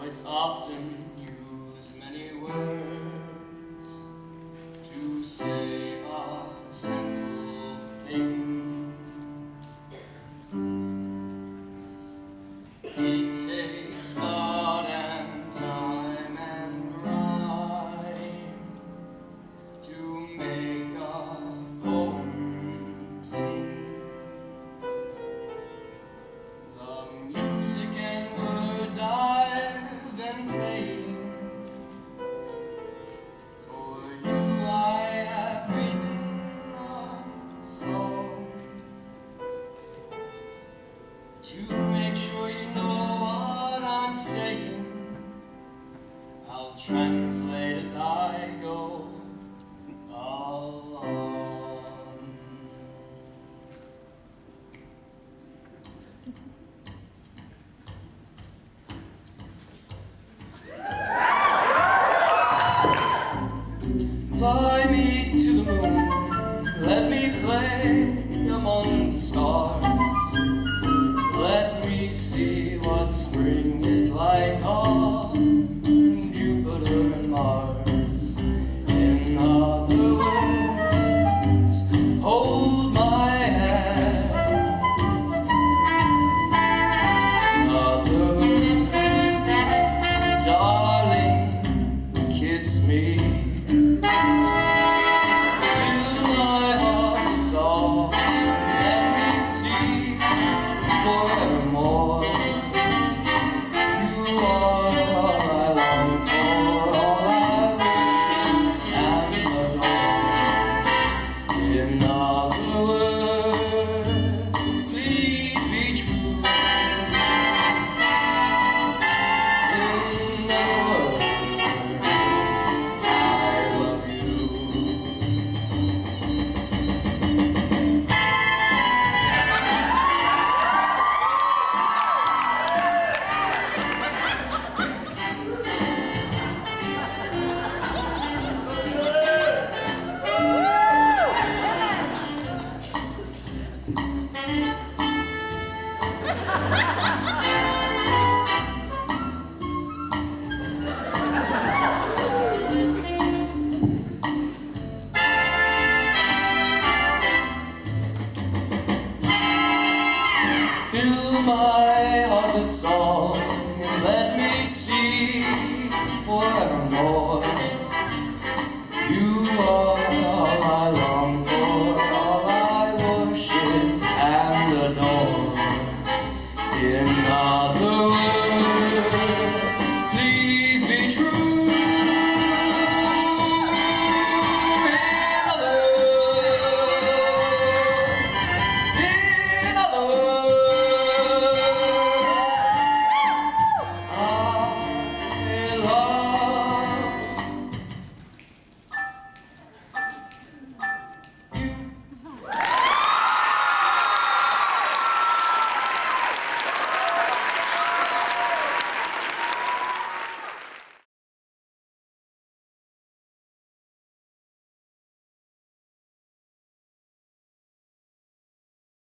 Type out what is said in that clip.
Poets often use many words to say a simple thing. It takes thought and time and rhyme to make a poem sing. The music and words I've been playing, for you I have written a song, to make sure you know what I'm saying. I'll translate as I go along. Fly me to the moon, let me play among the stars. Let me see what spring is like on Jupiter and Mars. In other words, hold my hand. In other words, darling, kiss me. Forevermore, you are all I long for, all I wish and adore. In other words, please be true. In other words, I love you. Fill my heart with song and let me see forevermore. You are